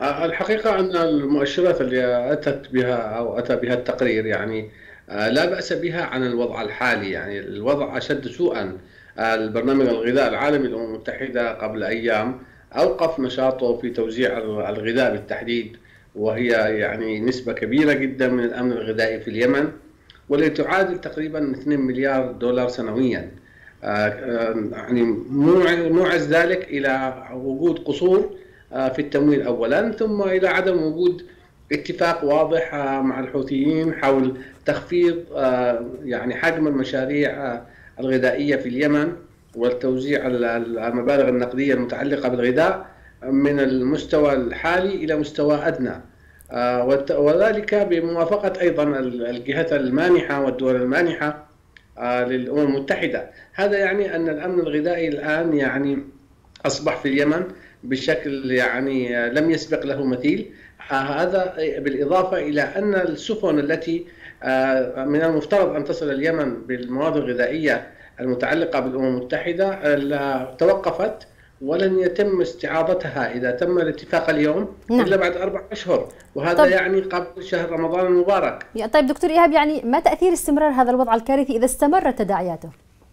الحقيقة أن المؤشرات اللي أتت بها أو أتى بها التقرير يعني لا بأس بها عن الوضع الحالي. يعني الوضع أشد سوءا. البرنامج الغذاء العالمي للأمم المتحدة قبل أيام أوقف نشاطه في توزيع الغذاء بالتحديد، وهي يعني نسبة كبيرة جدا من الأمن الغذائي في اليمن، والتي تعادل تقريبا 2 مليار دولار سنويا. يعني موعز ذلك إلى وجود قصور في التمويل أولا، ثم إلى عدم وجود اتفاق واضح مع الحوثيين حول تخفيض يعني حجم المشاريع الغذائية في اليمن، والتوزيع المبالغ النقدية المتعلقة بالغذاء من المستوى الحالي إلى مستوى أدنى، وذلك بموافقة أيضا الجهات المانحة والدول المانحة للأمم المتحدة. هذا يعني أن الأمن الغذائي الآن يعني أصبح في اليمن بشكل يعني لم يسبق له مثيل. هذا بالإضافة إلى أن السفن التي من المفترض أن تصل اليمن بالمواد الغذائية المتعلقة بالأمم المتحدة توقفت، ولن يتم استعاضتها إذا تم الاتفاق اليوم نعم. إلا بعد 4 أشهر، وهذا طب يعني قبل شهر رمضان المبارك. طيب دكتور إيهاب، يعني ما تأثير استمرار هذا الوضع الكارثي إذا استمرت تداعياته؟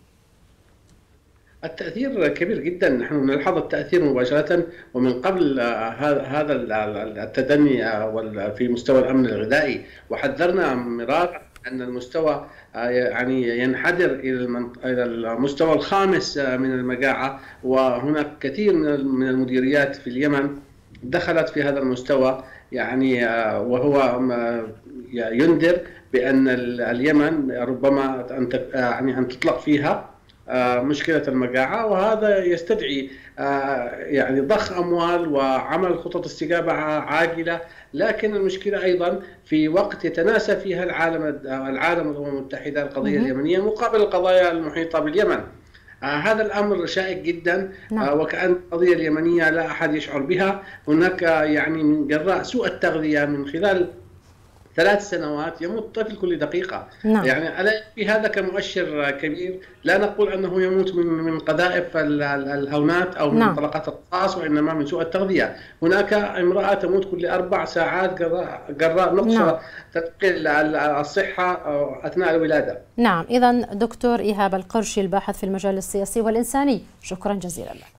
التأثير كبير جدا، نحن نلحظ التأثير مباشرة ومن قبل هذا التدني في مستوى الأمن الغذائي، وحذرنا مرارا أن المستوى يعني ينحدر إلى المستوى الخامس من المجاعة، وهناك كثير من المديريات في اليمن دخلت في هذا المستوى، يعني وهو ينذر بأن اليمن ربما أن تطلق فيها مشكلة المجاعة، وهذا يستدعي يعني ضخ أموال وعمل خطط استجابة عاجلة. لكن المشكلة أيضا في وقت يتناسى فيها العالم والأمم المتحدة القضية اليمنية مقابل القضايا المحيطة باليمن. هذا الأمر شائك جدا، نعم. وكأن القضية اليمنية لا أحد يشعر بها. هناك يعني من جراء سوء التغذية من خلال 3 سنوات يموت طفل كل دقيقة. نعم. يعني ألا يكفي هذا كمؤشر كبير؟ لا نقول أنه يموت من قذائف الهونات أو من نعم. طلقات الرصاص، وإنما من سوء التغذية. هناك امرأة تموت كل 4 ساعات جراء نعم. نقص تلقي الصحة أثناء الولادة. نعم، إذن دكتور إيهاب القرشي الباحث في المجال السياسي والإنساني، شكرا جزيلا لك.